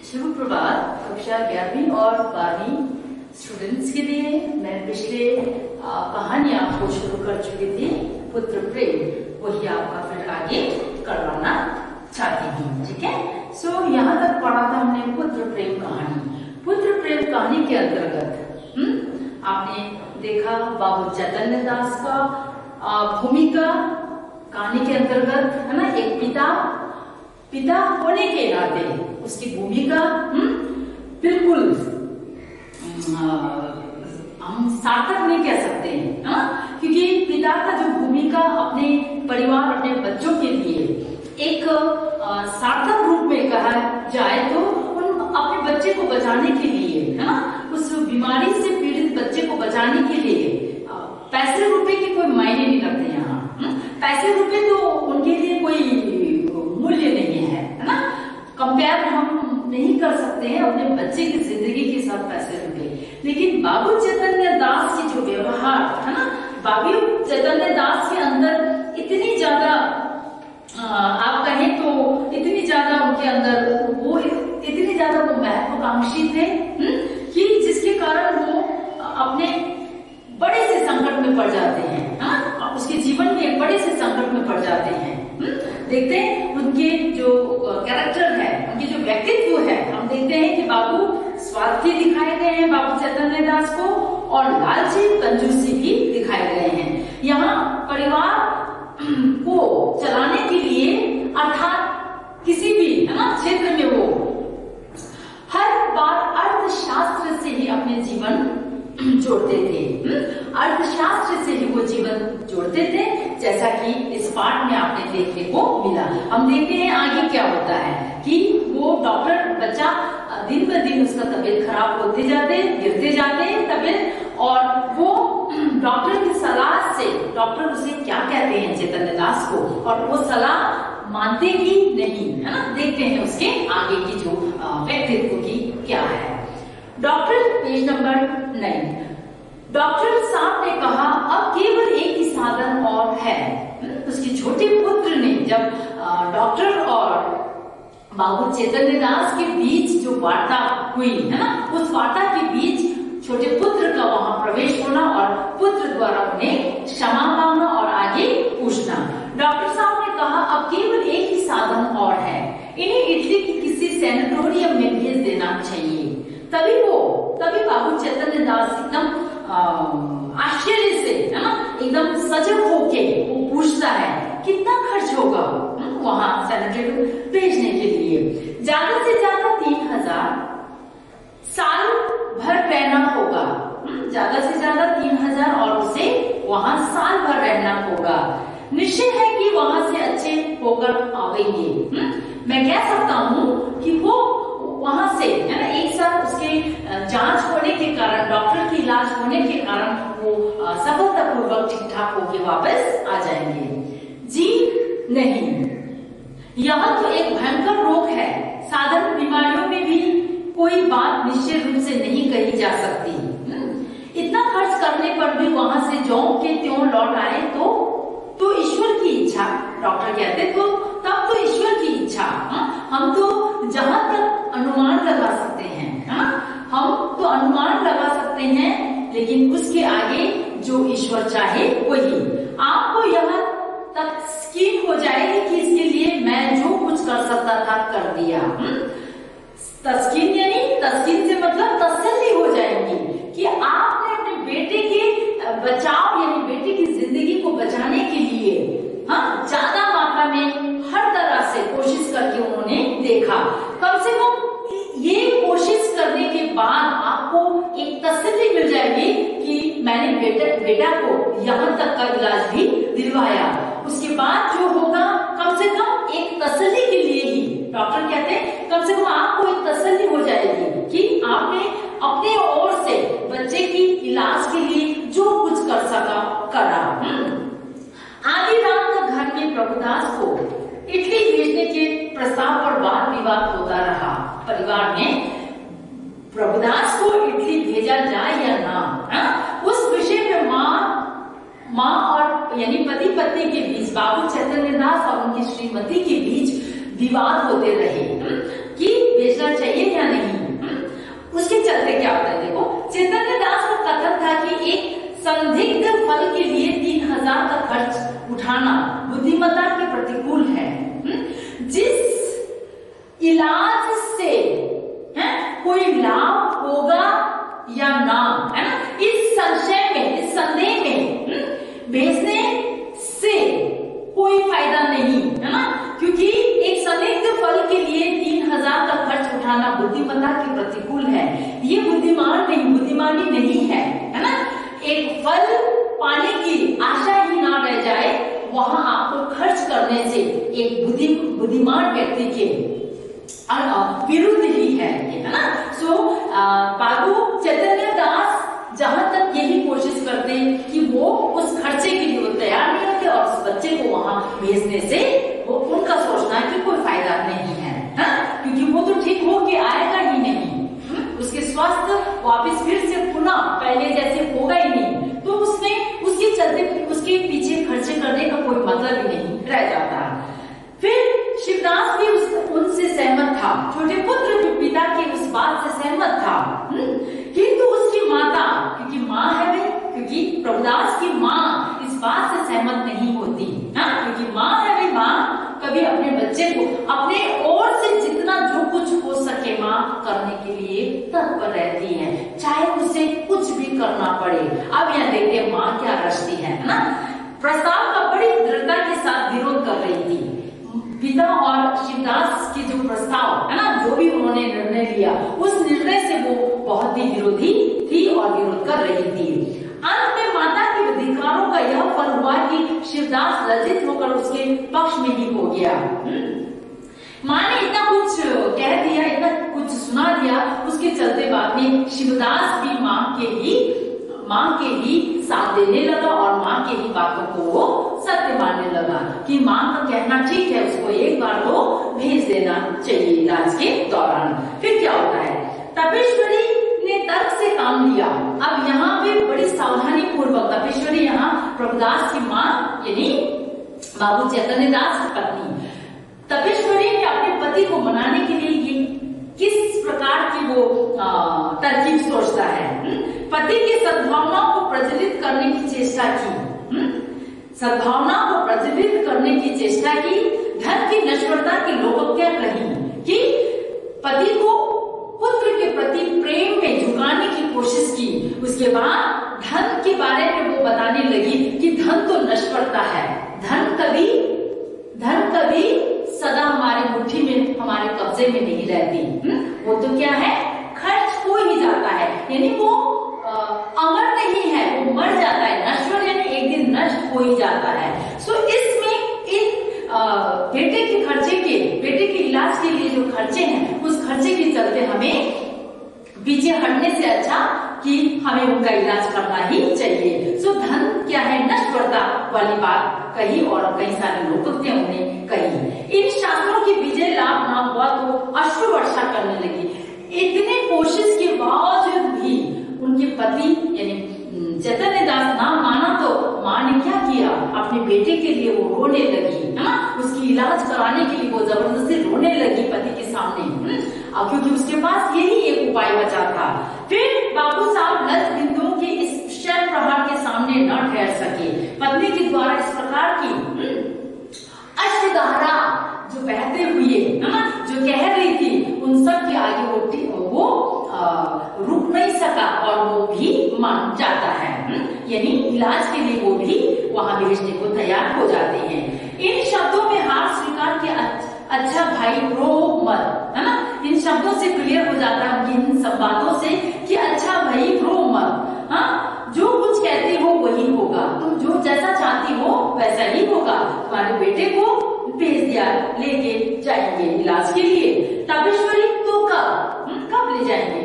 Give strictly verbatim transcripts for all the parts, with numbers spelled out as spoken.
शुभ प्रभात कक्षा ग्यारहवीं और बारहवीं स्टूडेंट्स के लिए मैं पिछले कहानी आपको शुरू कर चुकी थी पुत्र प्रेम, वही आपका फिर आगे करवाना चाहती हूँ। ठीक है, सो so, यहाँ तक पढ़ा था हमने पुत्र प्रेम कहानी। पुत्र प्रेम कहानी के अंतर्गत हम्म आपने देखा बाबू चैतन्य दास का भूमिका कहानी के अंतर्गत, है ना। एक पिता पिता होने के नाते उसकी भूमिका बिल्कुल हम सार्थक नहीं कह सकते हैं, ना? क्योंकि पिता का जो भूमिका अपने परिवार अपने बच्चों के लिए एक सार्थक रूप में कहा जाए तो उन अपने बच्चे को बचाने के लिए, है ना, उस बीमारी से पीड़ित बच्चे को बचाने के लिए पैसे रुपए के कोई मायने नहीं रखते। यहाँ पैसे रुपए तो उनके लिए कोई मूल्य नहीं है, है ना। कंपेयर हम नहीं कर सकते हैं अपने बच्चे की जिंदगी के साथ पैसे रुपए। लेकिन बाबू चैतन्य दास की जो व्यवहार, है ना, बाबू चैतन्य दास के अंदर इतनी ज्यादा आप कहें तो इतनी ज्यादा उनके अंदर वो इतनी ज्यादा वो महत्वाकांक्षी थे कि जिसके कारण वो अपने बड़े से संकट में पड़ जाते हैं, हाँ? उसके जीवन में एक बड़े से संकट में पड़ जाते हैं। देखते हैं उनके जो कैरेक्टर है, उनके जो व्यक्तित्व है, हम देखते हैं कि बाबू स्वार्थी दिखाए गए हैं बाबू चैतन्य दास को, और लालची कंजूसी भी दिखाए गए हैं। यहाँ परिवार को चलाने के लिए अर्थात किसी भी, है ना, क्षेत्र में वो हर बार अर्थशास्त्र से ही अपने जीवन जोड़ते थे। अर्थशास्त्र से ही वो जीवन जोड़ते थे, जैसा कि इस पाठ में आपने देखने को मिला। हम देखते हैं आगे क्या होता है कि वो डॉक्टर बच्चा दिन ब दिन उसका तबीयत खराब होते जाते, गिरते जाते तबीयत, और वो डॉक्टर की सलाह से, डॉक्टर उसे क्या कहते हैं चैतन्य दास को, और वो सलाह मानते ही नहीं, है ना। देखते हैं उसके आगे की जो व्यक्तित्व की क्या है। Doctor page number nine. Doctor साहब ने कहा अब केवल एक ही साधन और है। उसके छोटे पुत्र ने, जब डॉक्टर और बाबू चैतन्य दास के बीच जो वार्ता हुई, है ना, उस वार्ता के बीच छोटे पुत्र का वहां प्रवेश होना और पुत्र द्वारा उन्हें क्षमा मांगना और आगे पूछना। डॉक्टर साहब ने कहा अब केवल एक ही साधन और है, इन्हें इटली की किसी सैनिटोरियम में भेज देना चाहिए। तभी वो तभी बाबू चैतन्य दास एकदम आश्चर्य से, है ना, एकदम सजग होके वो पूछता है कितना खर्च होगा वहां सैनिटोरियम भेजने के लिए। ज्यादा से ज्यादा तीन हजार साल भर रहना होगा, ज्यादा से ज्यादा तीन हजार और उसे वहां साल भर रहना होगा। निश्चय है कि वहां से अच्छे होकर आवेंगे। मैं कह सकता हूँ कि वो वहां से, है ना, एक साथ उसके जांच होने के कारण, डॉक्टर की इलाज होने के कारण वो सफलतापूर्वक ठीक ठाक होके वापस आ जाएंगे। जी नहीं, यह तो एक भयंकर रोग है। साधारण बीमारियों में भी कोई बात निश्चित रूप से नहीं कही जा सकती। इतना खर्च करने पर भी वहां से ज्यों के त्यों लौट आए तो तो ईश्वर की इच्छा, डॉक्टर कहते तो तब तो ईश्वर की इच्छा। हम तो जहां तक अनुमान लगा सकते हैं, हा? हम तो अनुमान लगा सकते हैं, लेकिन उसके आगे जो ईश्वर चाहे वही। आपको यहाँ तस्कीन हो जाएगी कि इसके लिए मैं जो कुछ कर सकता था कर दिया। तस्कीन यानी तस्कीन से मतलब तसल्ली हो जाएगी कि आपने अपने बेटे के बचाव यानी बेटे की जिंदगी को बचाने के लिए, हाँ, ज्यादा मात्रा में हर तरह से कोशिश करके उन्होंने देखा। कम से कम ये कोशिश करने के बाद आपको एक तसल्ली मिल जाएगी कि मैंने बेटा बेटा को यहाँ तक का इलाज भी दिलवाया। उसके बाद जो होगा कम से कम एक तसल्ली के लिए ही, डॉक्टर कहते हैं कम से कम आपको एक तसल्ली हो जाएगी कि आपने अपने ओर से बच्चे की इलाज के लिए जो कुछ कर सका करा। आधी रात तक घर में प्रभुदास को इटली भेजने के प्रस्ताव पर वाद विवाद होता रहा। परिवार में प्रभुदास को इटली भेजा जाए या ना, हा? उस विषय में माँ माँ और यानी पति पत्नी के बीच, बाबू चैतन्य दास और उनकी श्रीमती के बीच विवाद होते रहे कि भेजना चाहिए या नहीं। उसके चलते क्या होता है, देखो चैतन्य दास का कथन था कि एक संदिग्ध फल के लिए तीन हजार का खर्च उठाना बुद्धिमत्ता के प्रतिकूल है। जिस इलाज से है कोई लाभ होगा या ना, है ना, इस संशय में, इस संदेह में भेजने से कोई फायदा नहीं, है ना, क्योंकि एक संदिग्ध फल के लिए तीन हजार का खर्च उठाना बुद्धिमत्ता के प्रतिकूल है। ये बुद्धिमान नहीं, बुद्धिमानी नहीं है, है ना। एक फल पाने की आशा ही ना रह जाए, वहां आपको खर्च करने से एक बुद्धि बुद्धिमान व्यक्ति के विरुद्ध ही है, है ना। सो बाबू चैतन्य दास जहां तक यही कोशिश करते हैं कि वो उस खर्चे के लिए वो तैयार नहीं होते और उस बच्चे को वहां भेजने से वो उनका सोचना है कि कोई फायदा नहीं है, हा? क्योंकि वो तो ठीक हो के आएगा ही नहीं, उसके स्वास्थ्य वापस फिर से पुनः पहले जैसे होगा ही नहीं, तो उसमें उसके चलते उसके पीछे खर्चे करने का कोई मतलब ही नहीं रह जाता। फिर शिवदास भी उस, उनसे सहमत था, छोटे पुत्र भी पिता के उस बात से सहमत था, किंतु उसकी माता, क्योंकि माँ है भाई, क्योंकि प्रभुदास की माँ इस बात से सहमत नहीं होती, हाँ, क्योंकि माँ है भाई, माँ कभी अपने बच्चे को अपने ओर से जितना जो कुछ हो सके माँ करने के लिए तत्पर रहती है, चाहे उसे कुछ भी करना पड़े। अब यहाँ देखिए माँ क्या रचती है ना, प्रस्ताव का बड़ी दृढ़ता के साथ विरोध कर रही थी। पिता और शिवदास के जो प्रस्ताव है ना, जो भी उन्होंने निर्णय लिया, उस निर्णय से वो बहुत ही विरोधी थी और विरोध कर रही थी। अंत में माता के अधिकारों का यह फल हुआ कि शिवदास लज्जित होकर उसके पक्ष में ही हो गया। माँ ने इतना कुछ कह दिया, इतना कुछ सुना दिया, उसके चलते बाद में शिवदास भी माँ के ही माँ के ही साथ देने लगा और माँ के ही बातों को वो सत्य मानने लगा कि माँ का कहना ठीक है, उसको एक बार तो भेज देना चाहिए इलाज के दौरान। फिर क्या होता है, तपेश्वरी ने तर्क से काम लिया। अब यहाँ पे बड़ी सावधानी पूर्वक तपेश्वरी यहाँ प्रभुदास की माँ यानी बाबू चैतन्य दास की पत्नी तपेश्वरी ने अपने पति को मनाने के लिए ये किस प्रकार की वो तरकीब सोचता है। पति की सद्भावना को प्रज्वलित करने की चेष्टा की, सद्भावना को प्रज्वलित करने की चेष्टा की, धन की नश्वरता की लोकोक्तियां कही कि पति को पुत्र के प्रति प्रेम में झुकाने की कोशिश की। उसके बाद धन के बारे में वो बताने लगी कि धन तो नश्वरता है, धन कभी धन कभी सदा हमारी मुट्ठी में, हमारे कब्जे में नहीं रहती, वो तो क्या है, खर्च हो ही जाता है, यानी वो आ, अमर नहीं है, वो मर जाता है, नश्वर यानी एक दिन नष्ट हो ही जाता है। सो इसमें इन आ, बेटे के खर्चे के बेटे के इलाज के लिए जो खर्चे हैं, उस खर्चे के चलते हमें पीछे हटने से अच्छा कि हमें उनका इलाज करना ही चाहिए। सो धन क्या है, नश्वरता वाली बात कही और कई सारे लोकोक्तियां उन्हें कही। इन शास्त्रों की विजय लाभ ना हुआ तो अश्रु वर्षा करने लगी। इतने कोशिश के बावजूद भी उनके पति यानी चैतन्य दास ना माना तो माँ ने क्या किया, अपने बेटे के लिए वो रोने लगी, है ना, उसकी इलाज कराने के लिए वो जबरदस्ती रोने लगी पति के सामने, और क्योंकि उसके पास यही एक उपाय बचा था। फिर बाबू साहब लज्ज बिंदुओं के इस शर प्रहार के सामने न ठहर सके। पत्नी के द्वारा इस प्रकार की अश्रुधारा जो बहते हुए, है ना, जो कह रही थी, उन सब के आगे वो वो रुक नहीं सका और वो भी मान जाता है, यानी इलाज के लिए वो भी वहां भेजने को तैयार हो जाते हैं। इन शब्दों में हार स्वीकार के अच्छा भाई रो मत, है ना, इन शब्दों से क्लियर हो जाता है, इन संवादों से कि अच्छा भाई रो मत, हाँ, जो कुछ कहती हो वही होगा, तुम जो जैसा चाहती हो वैसा ही होगा। तुम्हारे बेटे को भेज दिया, लेके जाएंगे इलाज के लिए। तपेश्वरी तो कब कब ले जाएंगे,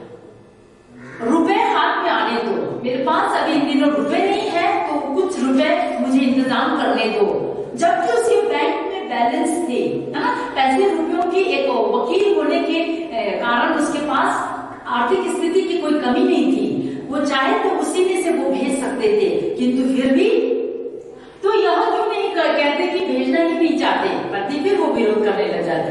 रुपए हाथ में आने दो, मेरे पास अभी इन दिनों रुपए नहीं है तो कुछ रुपए मुझे इंतजाम करने दो। जबकि उसके बैंक में बैलेंस थे, है ना, पैसे रुपयों की एक वकील होने के कारण उसके पास आर्थिक स्थिति की कोई कमी नहीं थी, वो चाहे तो उसी में से वो भेज सकते थे, किंतु फिर भी तो यह क्यों नहीं कर कहते कि भेजना ही नहीं चाहते, पति फिर वो विरोध करने लग जाती।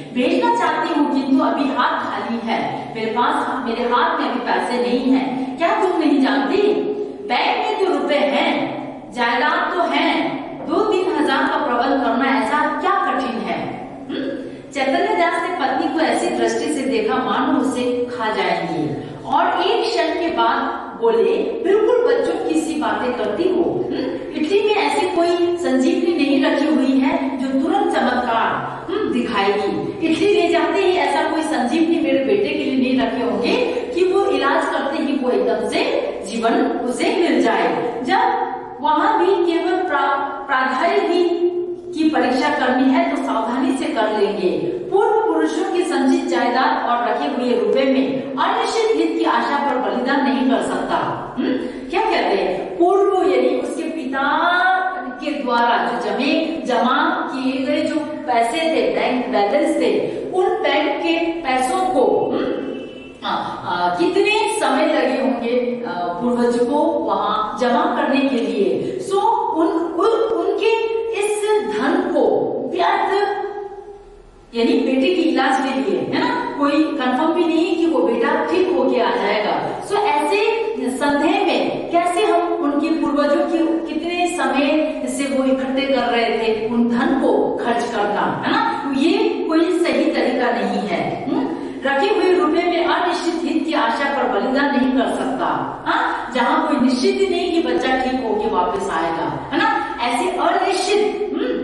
भेजना चाहती हूँ किंतु अभी हाथ खाली है, मेरे पास मेरे हाथ में अभी पैसे नहीं है। क्या तुम नहीं जानती, बैंक में तो रुपए हैं, जायदाद तो है, दो तीन हजार का प्रबंध करना ऐसा क्या कठिन है। चैतन्य दास ने पत्नी को ऐसी दृष्टि से देखा मानो उसे खा जाएंगी, और एक क्षण के बाद बोले, बिल्कुल बच्चों की सी बातें करती हो। इटली में ऐसी कोई संजीवनी नहीं रखी हुई है जो तुरंत चमत्कार दिखाएगी। इटली ले जाते ही ऐसा कोई संजीवनी मेरे बेटे के लिए नहीं रखे होंगे कि वो इलाज करते ही वो एकदम से जीवन उसे मिल जाए। जब वहां भी केवल प्रा, प्राधार्य ही की परीक्षा करनी है तो सावधानी से कर लेंगे। पूर्व पुरुषों की संचित जायदाद और रखे हुए रुपए में अनिश्चित हित की आशा पर बलिदान नहीं कर सकता। हुँ? क्या कहते हैं, पूर्व यानी उसके पिता के द्वारा जो जमे जमा किए गए जो पैसे थे, बैंक बैलेंस थे, उन बैंक के पैसों को आ, आ, कितने समय लगे होंगे पूर्वज को वहां जमा करने के लिए। सो उन, उन उनके इस धन को व्यर्थ यानी बेटे की इलाज के लिए, है ना, कोई कंफर्म भी नहीं कि वो बेटा ठीक होके आ जाएगा। सो ऐसे संदेह में कैसे हम उनके पूर्वजों की कितने समय से वो इकट्ठे कर रहे थे उन धन को खर्च करना, है ना, ये कोई सही तरीका नहीं है। हुँ? रखे हुए रुपए में अनिश्चित हित की आशा पर बलिदान नहीं कर सकता। हाँ, जहाँ कोई निश्चित ही नहीं कि बच्चा ठीक होके वापस आएगा, है ना, ऐसे अनिश्चित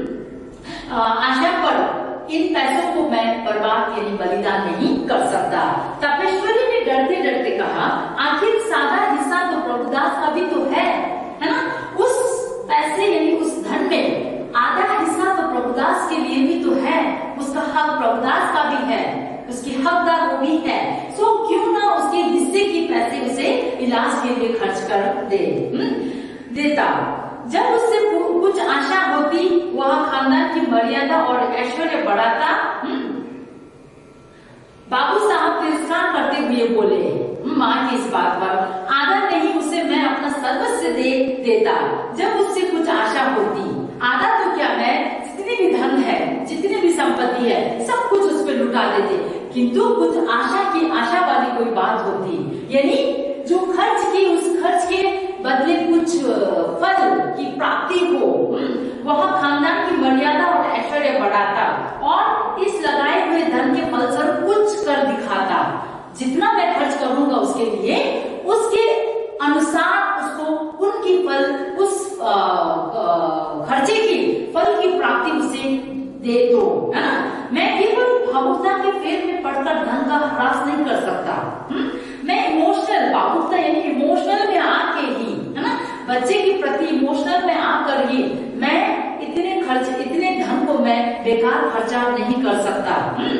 आशा पर इन पैसों को मैं बर्बाद यानी बलिदान नहीं कर सकता। तपेश्वरी ने डरते डरते कहा, आखिर सादा हिस्सा तो प्रभुदास का भी तो है, है ना, उस पैसे यानी उस धन में आधा हिस्सा तो प्रभुदास के लिए भी तो है, उसका हक प्रभुदास का भी है, उसकी हकदार वो भी है। सो क्यों ना उसके हिस्से की पैसे उसे इलाज के लिए खर्च कर दे देता। जब उससे कुछ आशा होती वह खानदान की मर्यादा और ऐश्वर्य बढ़ाता। बाबू साहब तिरस्कार करते हुए बोले, माँ की इस बात पर आधा नहीं उसे मैं अपना सर्वस्व दे देता। जब उससे कुछ आशा होती, आधा तो क्या मैं जितनी भी धन है, जितनी भी संपत्ति है, सब कुछ उस पर लुटा देते, किंतु कुछ आशा की आशा वाली कोई बात होती, यानी जो खर्च की उस खर्च के बदले कुछ फल की प्राप्ति हो, वह खानदान की मर्यादा और ऐश्वर्य बढ़ाता और इस लगाए हुए धन के फलस्वरूप कुछ कर दिखाता। जितना मैं खर्च करूंगा उसके लिए, उसके अनुसार उसको उनकी फल उस आ, आ, खर्चे की फल की प्राप्ति उसे दे दो, है ना। मैं केवल भावुकता के फेर में पड़कर धन का ह्रास नहीं कर सकता। हुँ? मैं इमोशनल भावुकता यानी इमोशनल में आके ही, है ना, बच्चे के प्रति इमोशनल में आकर ही मैं इतने खर्च इतने धन को मैं बेकार खर्चा नहीं कर सकता।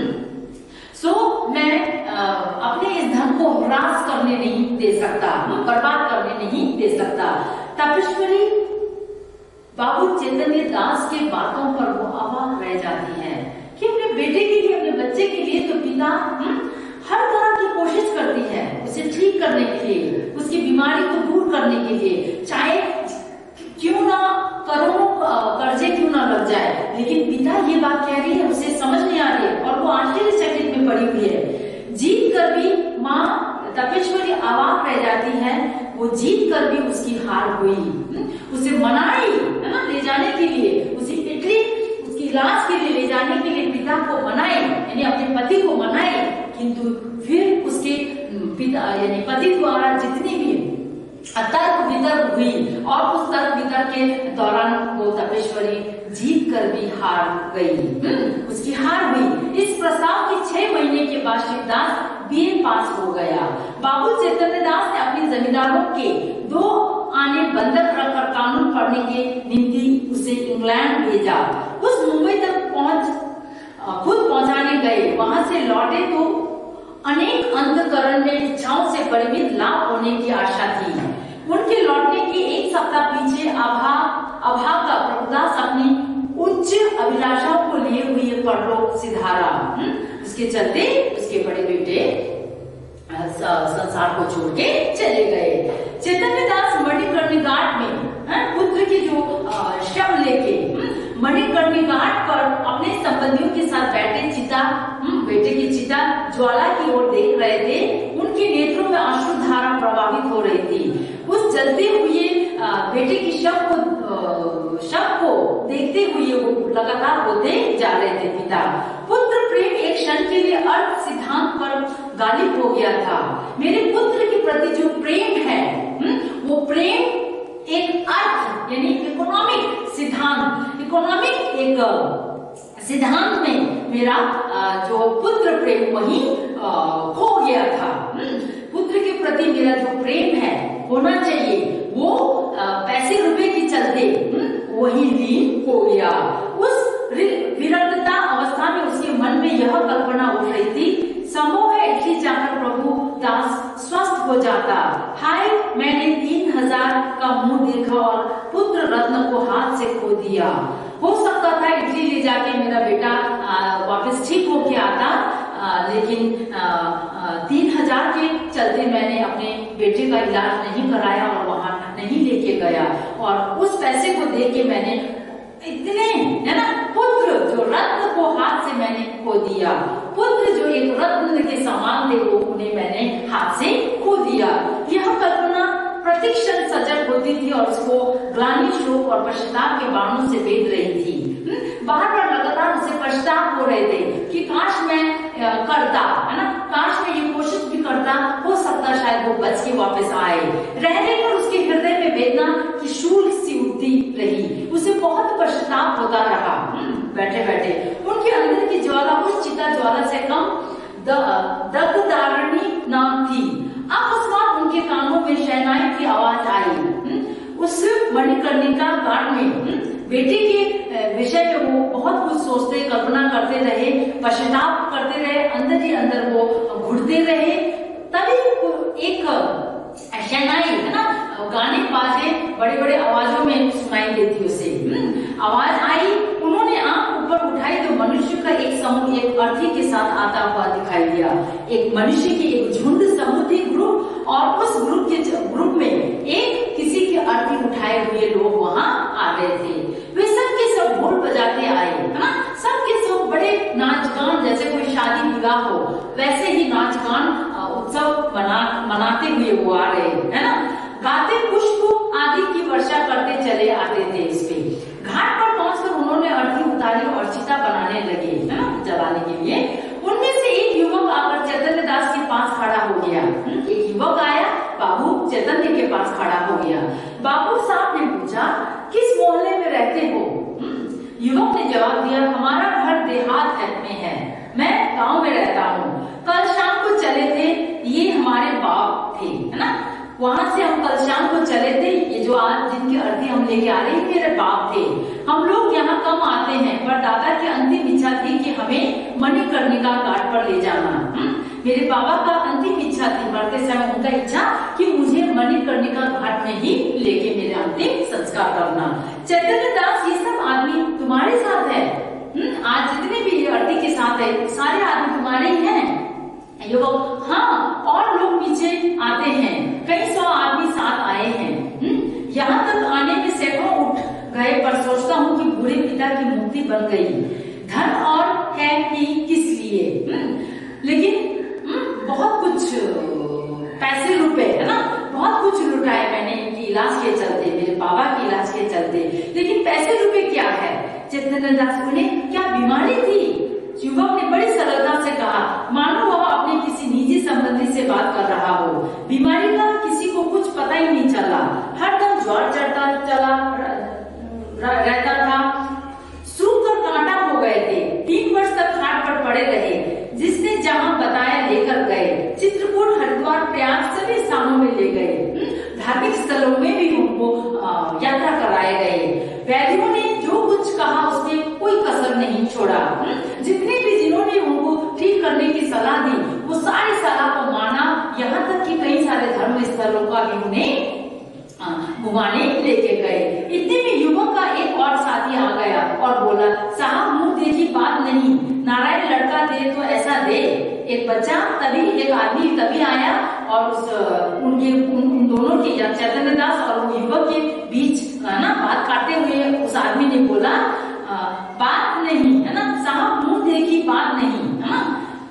सो so, मैं आ, अपने इस धन को ह्रास करने नहीं दे सकता, बर्बाद करने नहीं दे सकता। तपेश्वरी बाबू चैतन्य दास के बातों पर वो अवाक रह जाती है कि अपने बेटे के लिए, अपने बच्चे के लिए तो पिता हुँ? हर तरह की कोशिश करती है उसे ठीक करने के लिए, उसकी बीमारी को दूर करने के लिए, चाहे क्यों ना करोड़ों कर्जे क्यों ना लग जाए, लेकिन पिता ये बात कह रही है उसे समझ नहीं आ रही है और वो आश्चर्यचकित में पड़ी हुई है। जीत कर भी माँ तपेश्वरी अवाक रह जाती है, वो जीत कर भी उसकी हार हुई। उसे मनाई, है ना, ले जाने के लिए, उसे इटली उसकी इलाज के लिए ले जाने के लिए पिता को मनाई, यानी अपने पति को मनाई, किंतु फिर उसके पिता यानी पति द्वारा जितनी भी तर्क वितर्क हुई और उस तर्क वितर्क के दौरान वो तपेश्वरी जीत कर भी हार गई, उसकी हार हुई। इस प्रस्ताव के छह महीने के बाद शिवदास बी ए पास हो गया। बाबू चैतन्य दास ने अपने जमींदारों के दो आने बंधक रखकर कानून पढ़ने के निमित्त उसे इंग्लैंड भेजा। उस मुंबई तक पहुंच खुद पहुंचाने गए, वहां से लौटे तो अनेक अंधकरण में इच्छाओं से परिमित लाभ होने की आशा थी। उनके लौटने के एक सप्ताह पीछे अभाव अभाव का प्रभुदास अपनी उच्च अभिलाषाओं को लिए हुए परलोक सिधारा। उसके चलते उसके बड़े बेटे संसार को छोड़ के चले गए। चैतन्य दास मणिकर्णी घाट में पुत्र के जो शव लेके मणिकर्णी घाट पर अपने संबंधियों के साथ बैठे चिता बेटे की चिता ज्वाला की ओर देख रहे थे। उनके नेत्रों में अश्रुधारा प्रवाहित हो रही थी। उस जलते हुए बेटे की शव को शव को देखते हुए वो लगातार रोते जा रहे थे। पिता पुत्र प्रेम एक क्षण के लिए अर्थ सिद्धांत पर गालिब हो गया था। मेरे पुत्र के प्रति जो प्रेम है वो प्रेम एक अर्थ यानी इकोनॉमिक सिद्धांत इकोनॉमिक एक सिद्धांत में मेरा जो पुत्र प्रेम वही खो गया था। पुत्र के प्रति मेरा जो प्रेम है होना चाहिए वो पैसे रुपए के चलते वही लीन हो गया। उस विरक्तता अवस्था में उसके मन में यह कल्पना उठ रही थी, संभव है इटली जाकर प्रभु दास स्वस्थ हो जाता। हाय, मैंने तीन हजार का मुंह देखा और पुत्र रत्न को हाथ से खो दिया। हो सकता था इटली ले जाके मेरा बेटा आ, वापस ठीक होके आता, आ, लेकिन आ, आ, तीन हजार के चलते मैंने अपने बेटे का इलाज नहीं कराया और वहां नहीं लेके गया। और उस पैसे को देख के मैंने इतने है ना पुत्र जो रत्न को हाथ से मैंने खो दिया। पुत्र जो एक रत्न के समान थे वो उन्हें मैंने हाथ से खो दिया। यह कल्पना प्रतिक्षण सजग होती थी और उसको ग्लानि, शोक और पश्चाताप के बाणों से भेद रही थी। बार बार लगातार उसे पश्चाताप हो रहे थे कि काश मैं करता है ना, काश मैं ये कोशिश भी करता, हो सकता शायद वो बच के वापस आए। रहने पर उसके हृदय में वेदना की शूल सी उठती रही। उसे बहुत पश्चाताप होता रहा। बैठे बैठे उनके अंदर की ज्वाला उस चिता ज्वाला से कम दग्धदारिणी न थी। अकस्मात उनके कानों में शहनाई की आवाज आई। उस मणिकर्णिका कांड में बेटे के विषय में वो बहुत कुछ सोचते, कल्पना करते रहे, पश्चाताप करते रहे, अंदर ही अंदर वो घुटते रहे। तभी एक शहनाई है ना, गाने बाजे बड़े बड़े आवाजों में सुनाई देती उसे। आवाज आई, उन्होंने आंख ऊपर उठाई तो मनुष्य का एक समूह एक अर्थी के साथ आता हुआ दिखाई दिया। एक मनुष्य की एक झुंड समूह थी, ग्रुप, और उस ग्रुप के ग्रुप में एक किसी के अर्थी उठाए हुए लोग वहां आ रहे थे। वे सब के सब ढोल बजाते आए है ना, सब के सब बड़े नाच गान, जैसे कोई शादी विवाह हो वैसे ही नाच गान उत्सव मना मनाते हुए वो आ रहे है ना। गाते पुष्प आदि की वर्षा करते चले आते थे। इस पे घाट पर पहुंचकर उन्होंने अर्थी उतारी और चिता बनाने लगे है ना, जलाने के लिए। उनमें से एक युवक आकर चैतन्य दास के पास खड़ा हो गया। एक युवक आया, बाबू चैतन्य के पास खड़ा हो गया। बाबू साहब ने पूछा, किस मोहल्ले में रहते हो? युवक ने जवाब दिया, हमारा घर देहात में है, मैं गांव में रहता हूँ। कल शाम को चले थे, ये हमारे बाप थे है ना, वहां से हम कल शाम को चले थे। ये जो आज जिनकी अर्थी हम लेके आ रहे हैं मेरे बाप थे। हम लोग यहाँ कम आते हैं, पर दादा की अंतिम इच्छा थी कि हमें मणिकर्णिका घाट पर ले जाना। मेरे बाबा का अंतिम इच्छा थी, मरते समय उनका इच्छा कि मुझे मणिकर्णिका घाट में ही लेके मेरे अंतिम संस्कार करना। चैतन्य दास, ये सब आदमी तुम्हारे साथ है? आज जितने भी अर्थी के साथ है सारे आदमी तुम्हारे ही हैं? युवक, हाँ, और लोग पीछे आते हैं, कई सौ आदमी साथ आए हैं। यहाँ तक आने में सैकड़ों उठ गए, पर सोचता हूँ कि बूढ़े पिता की मुक्ति बन गई। धन और है ही किस लिए? लेकिन बहुत कुछ पैसे रुपए है ना, बहुत कुछ लुटाए मैंने इनके इलाज के चलते, मेरे बाबा के इलाज के चलते, लेकिन पैसे रुपए क्या है? चैतन्य दास बोले, क्या बीमारी थी? युवक ने बड़ी सरलता से कहा, मानो वह अपने किसी निजी संबंधी से बात कर रहा हो। बीमारी का किसी को कुछ पता ही नहीं चला, हरदम ज्वर चढ़ता चला रहता था, सूख कर कांटा हो गए थे। तीन वर्ष तक खाट पर पड़े रहे, जिसने जहाँ बताया लेकर गए। चित्रकूट, हरिद्वार, प्रयाग सभी स्थानों में ले गए, धार्मिक स्थलों में भी उनको यात्रा कराए गए। वैद्यों ने जो कुछ कहा उसने कोई कसर नहीं छोड़ा। जितने भी जिन्होंने उनको ठीक करने की सलाह दी वो सारी सलाह को माना, यहाँ तक कि कई सारे धर्म स्थलों का भी उन्हें घुमाने लेके गए। इतने में युवक का एक और साथी आ गया और बोला, साहब मुंह देखी बात नहीं, नारायण लड़का दे तो ऐसा दे। एक बच्चा तभी एक आदमी तभी आया और उस उनके उन, उन दोनों के चैतन्य दास और वो युवक के बीच ना बात करते हुए उस आदमी ने बोला, आ, बात नहीं है ना साहब, मुंह देखी बात नहीं है ना,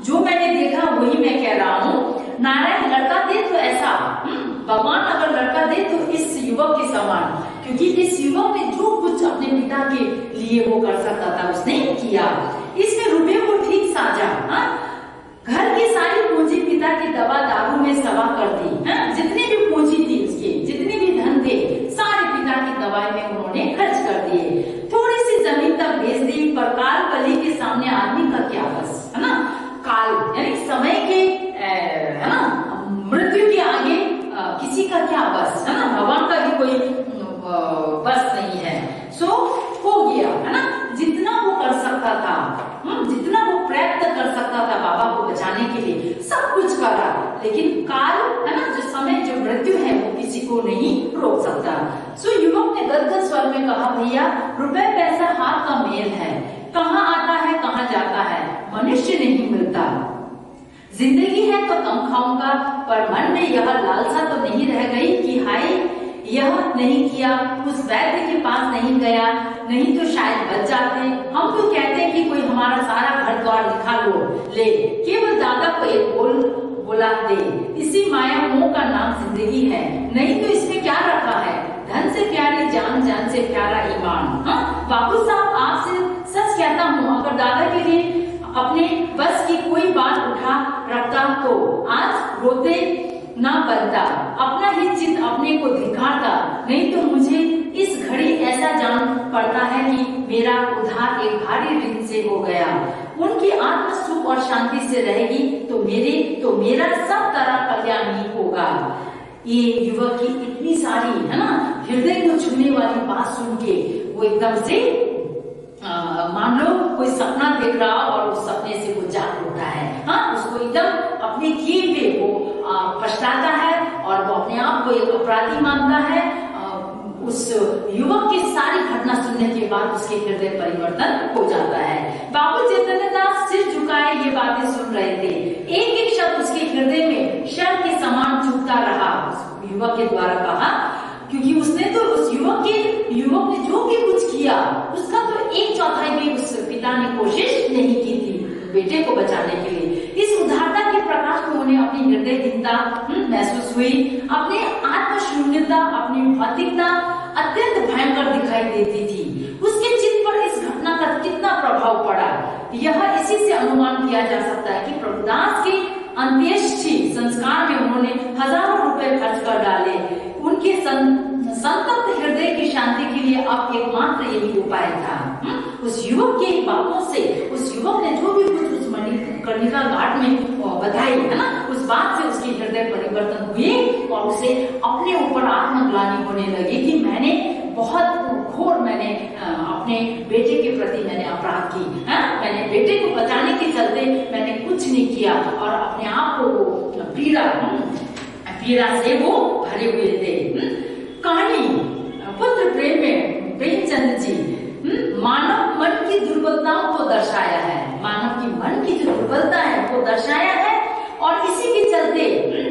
युवक के समान, क्योंकि इस युवक ने जो कुछ अपने पिता के लिए वो कर सकता था उसने किया। इसने रुपये को ठीक साझा, हाँ, घर की सारी पूंजी पिता की दवा दारू में सवा कर दी, हाँ, जितनी भी पूंजी थी उसके, जितने भी धन थे, सारे पिता की दवाई में उन्होंने खर्च कर दिए। थोड़ी सी जमीन तक बेच दी, पर काल कली के सामने आदमी का क्या बस, है ना। काल यानी समय के, है ना, मृत्यु के आगे किसी का क्या बस, है ना, भगवान का भी कोई बस नहीं है। सो हो गया, है ना, जितना वो कर सकता था, जितना वो प्रयत्न कर सकता था बाबा को बचाने के लिए, सब कुछ करा, लेकिन काल, है ना, जो समय, जो मृत्यु है वो किसी को नहीं रोक सकता। सो युवक ने गदगद स्वर में कहा, भैया रुपए पैसा हाथ का मेल है, कहाँ आता है कहाँ जाता है, मनुष्य नहीं मिलता। जिंदगी है तो कम खाऊंगा, पर मन में यह लालसा तो नहीं रह गई कि हाय यह नहीं किया, उस वैद्य के पास नहीं गया, नहीं तो शायद बच जाते। हम तो कहते हैं कि कोई हमारा सारा घर द्वार दिखा लो ले, केवल दादा को एक बोल बुला दे, इसी माया मोह का नाम जिंदगी है, नहीं तो इसमें क्या रखा है, धन से प्यारी जान, जान से प्यारा ईमान। हाँ बाबू साहब, आपसे सच कहता हूँ, अगर दादा के लिए अपने बस की कोई बात उठा रखता तो आज रोते ना बनता, अपना ही चित अपने को धिक्कारता, नहीं तो मुझे इस घड़ी ऐसा जान पड़ता है कि मेरा उद्धार एक भारी ऋण से हो गया। उनकी आत्मा सुख और शांति से रहेगी तो मेरे तो मेरा सब तरह कल्याण ही होगा। ये युवक की इतनी सारी, है ना, हृदय को छूने वाली बात सुन के वो एकदम से मान लो कोई सपना देख रहा और उस सपने से वो जाग उठता है। हाँ उसको एकदम अपने किए पे वो पछताता है और वो अपने आप को एक अपराधी मानता है। उस युवक की सारी घटना सुनने के बाद उसके हृदय परिवर्तन हो जाता है। बाबू चैतन्यदास सिर झुकाए ये बातें सुन रहे थे, एक एक शब्द उसके हृदय में शर के समान चुभता रहा। युवक के द्वारा कहा, क्योंकि उसने तो उस युवक के युवक ने जो भी कुछ किया उसका तो एक चौथाई भी उस पिता ने कोशिश नहीं की थी बेटे को बचाने के लिए। इस उदारता के प्रकाश में उन्हें अपनी हृदय दीनता महसूस हुई, अपने आत्म शून्यता, अपनी भौतिकता अत्यंत भयंकर दिखाई देती थी। उसके चित्त पर इस घटना का कितना प्रभाव पड़ा यह इसी से अनुमान किया जा सकता है कि प्रभुदास के अंत्येष्टि संस्कार में उन्होंने हजारों रुपए खर्च कर डाले। उनके संतप्त हृदय की शांति के लिए अब एकमात्र यही उपाय था। उस युवक के बातों से, उस युवक ने जो भी कुछ उस मणिकर्णिका घाट में बताई, है ना, उस बात से उसके हृदय परिवर्तन हुए और उसे अपने ऊपर आत्मग्लानि होने लगी कि मैंने बहुत घोर मैंने अपने बेटे के प्रति मैंने अपराध की, है? मैंने बेटे को बचाने के चलते मैंने कुछ नहीं किया और अपने आप को वो पीड़ा पीड़ा से वो भरे हुए थे। कहानी पुत्र प्रेम में प्रेमचंद जी मानव मन की दुर्बलताओं को दर्शाया है, मानव की मन की जो दुर्बलता है वो दर्शाया है और इसी के चलते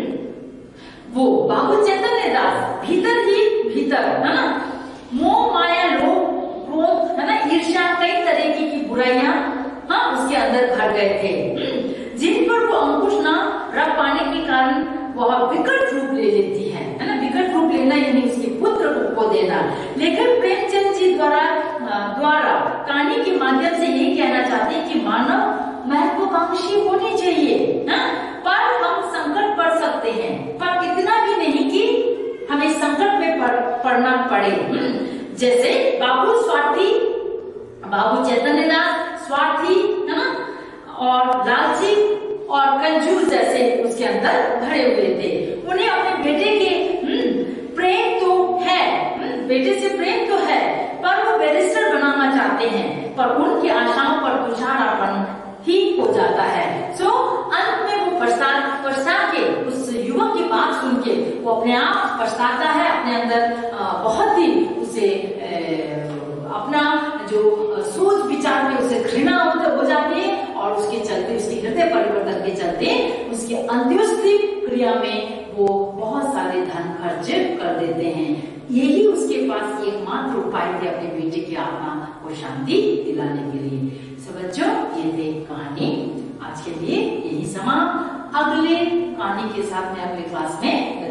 वो बाबू चैतन्य दास भीतर ही भीतर, है ना, मोह माया लोभ क्रोध, है ना, ईर्ष्या, कई तरह की, की बुराइयां हाँ उसके अंदर भर गए थे, जिन पर वो अंकुश न रख पाने के कारण वह विकट रूप ले लेती है, है ना। विकट रूप लेना यानी उसके पुत्र को खो देना। लेकिन प्रेमचंद जी द्वारा द्वारा कहानी के माध्यम से ये कहना चाहते हैं कि मानव महत्वाकांक्षी होने चाहिए, है? पर हम संकट पड़ सकते हैं, पर इतना भी नहीं कि हमें संकट में पड़, पड़ना पड़े। जैसे बाबू स्वार्थी, बाबू चैतन्यदास स्वार्थी, है ना, और लालची और कंजूस जैसे उसके अंदर भरे हुए थे। उन्हें अपने बेटे के प्रेम तो है, बेटे से प्रेम तो है, पर वो बैरिस्टर बनाना चाहते हैं, पर उनकी आशाओं पर तुषारापन ही हो जाता है। सो अंत में वो पछता पछता के उस युवक की बात सुन के वो अपने आप पछताता है, अपने अंदर बहुत ही उसे अपना जो सोच विचार में उसे घृणा हो जाती है और उसके चलते, उसके हृदय परिवर्तन के चलते उसके अंत्योष्टि क्रिया में वो बहुत सारे धन खर्च कर देते हैं। यही उसके पास एकमात्र उपाय थे अपने बेटे की आत्मा को शांति दिलाने के लिए। सो बच्चों, ये थे कहानी, आज के लिए यही समाप्त। अगले कहानी के साथ मैं अगले क्लास में